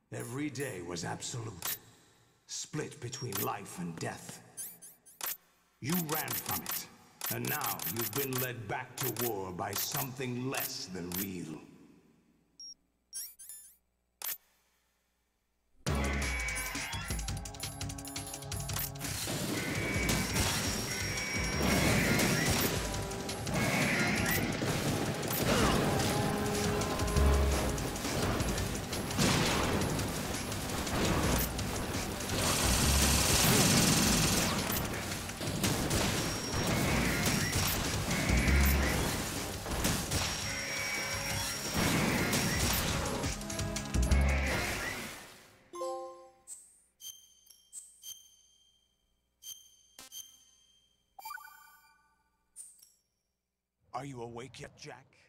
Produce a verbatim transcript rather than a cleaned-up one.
Every day was absolute, split between life and death. You ran from it, and now you've been led back to war by something less than real. Are you awake yet, Jack?